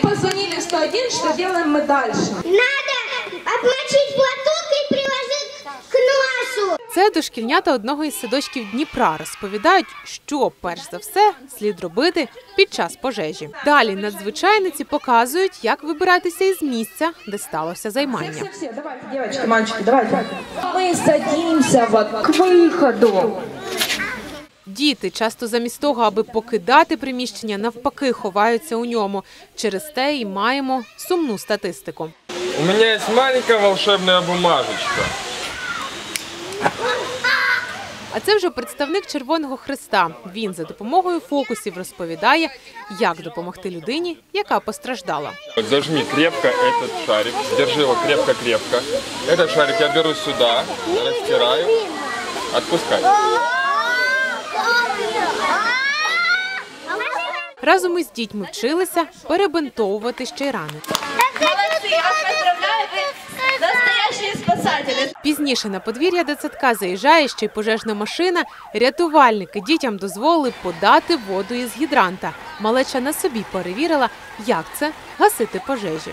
позвонили в 101, что делаем мы дальше? Надо обмочить платок и приложить к носу. Це дошкільнята одного із садочків Дніпра розповідають, що перш за все слід робити під час пожежі. Далі надзвичайниці показують, як вибиратися із місця, де сталося займання. Все, давайте, девочки, мальчики, давайте. Мы садимся вот к выходу. Діти часто замість того, аби покидати приміщення, навпаки ховаються у ньому. Через те і маємо сумну статистику. У меня есть маленькая волшебная бумажечка. А це вже представник Червоного Хреста. Він за допомогою фокусів розповідає, як допомогти людині, яка постраждала. Зажми крепко этот шарик, держи его крепко-крепко. Этот шарик я беру сюда, растираю, отпускай. Разом із дітьми вчилися перебинтовувати ще й рани. Молодцы, я вас поздравляю, вы настоящие спасатели. Пізніше на подвір'я дитсадка заїжджає ще й пожежна машина. Рятувальники дітям дозволили подати воду із гідранта. Малеча на собі перевірила, як це – гасити пожежі.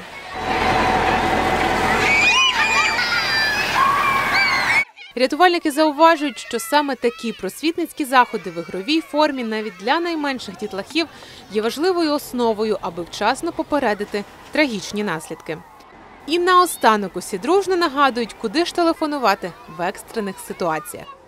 Рятувальники зауважують, що саме такі просвітницькі заходи в ігровій формі навіть для найменших дітлахів є важливою основою, аби вчасно попередити трагічні наслідки. І наостанок усі дружно нагадують, куди ж телефонувати в екстрених ситуаціях.